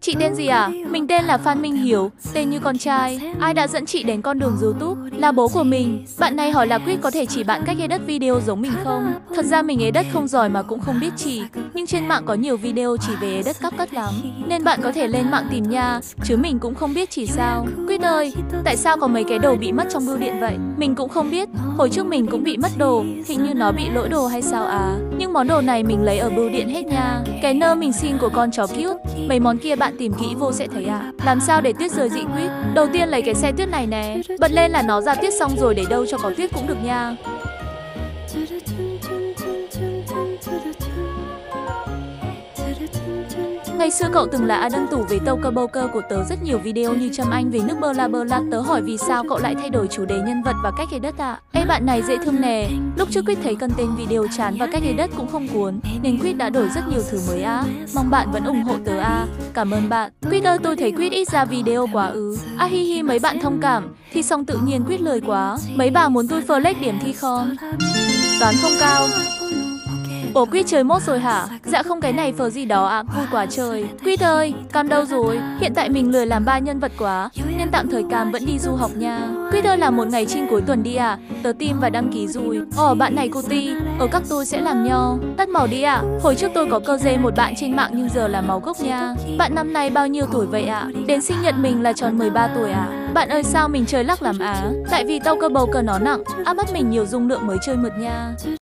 Chị tên gì à? Mình tên là Phan Minh Hiếu, tên như con trai. Ai đã dẫn chị đến con đường YouTube? Là bố của mình. Bạn này hỏi là Quýt có thể chỉ bạn cách edit video giống mình không? Thật ra mình edit không giỏi mà cũng không biết chỉ. Nhưng trên mạng có nhiều video chỉ về edit cắp cắt lắm. Nên bạn có thể lên mạng tìm nha. Chứ mình cũng không biết chỉ sao. Quýt ơi, tại sao có mấy cái đồ bị mất trong bưu điện vậy? Mình cũng không biết. Hồi trước mình cũng bị mất đồ. Hình như nó bị lỗi đồ hay sao à? Nhưng món đồ này mình lấy ở bưu điện hết nha. Cái nơ mình xin của con chó cute. Mấy món kia bạn tìm kỹ vô sẽ thấy à. Làm sao để tuyết rơi dị Quýt? Đầu tiên lấy cái xe tuyết này nè. Bật lên là nó ra tuyết xong rồi, để đâu cho có tuyết cũng được nha. Ngày xưa cậu từng là Adam Tủ về Toker Boker của tớ rất nhiều video như Trâm Anh về nước bơ la. Tớ hỏi vì sao cậu lại thay đổi chủ đề nhân vật và cách edit ạ? Ê bạn này dễ thương nè. Lúc trước Quýt thấy content video chán và cách edit cũng không cuốn, nên Quýt đã đổi rất nhiều thứ mới á. Mong bạn vẫn ủng hộ tớ à. Cảm ơn bạn. Quýt ơi, tôi thấy Quýt ít ra video quá À hi hi, mấy bạn thông cảm. Thi xong tự nhiên Quýt lười quá. Mấy bà muốn tôi flex điểm thi không? Toán không cao. Ủa Quýt chơi mốt rồi hả? Dạ không, cái này phờ gì đó ạ, vui quá trời. Quýt ơi, Cam đâu rồi? Hiện tại mình lười làm 3 nhân vật quá, nên tạm thời Cam vẫn đi du học nha. Quýt ơi, làm một ngày trinh cuối tuần đi à? Tớ tim và đăng ký rồi. Bạn này cô Ti, ở các tôi sẽ làm nho. Tắt màu đi ạ. Hồi trước tôi có cơ dê một bạn trên mạng nhưng giờ là máu gốc nha. Bạn năm nay bao nhiêu tuổi vậy ạ? Đến sinh nhật mình là tròn 13 tuổi ạ. Bạn ơi, sao mình chơi lắc lắm á? Tại vì Toker Boker nó nặng, áp bắt mình nhiều dung lượng mới chơi mượt nha.